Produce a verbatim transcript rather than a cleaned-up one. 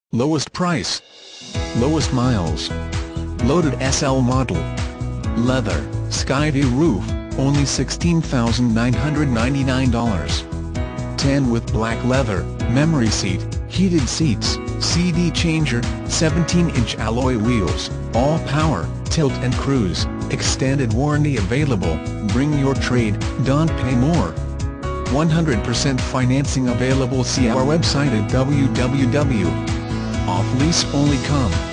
Lowest price. Lowest miles. Loaded S L model. Leather, Skyview roof, only sixteen thousand nine hundred ninety-nine dollars. Tan with black leather, memory seat, heated seats, C D changer, seventeen inch alloy wheels, all power, tilt and cruise, extended warranty available. Bring your trade, don't pay more. one hundred percent financing available. See our website at w w w dot off lease only dot com.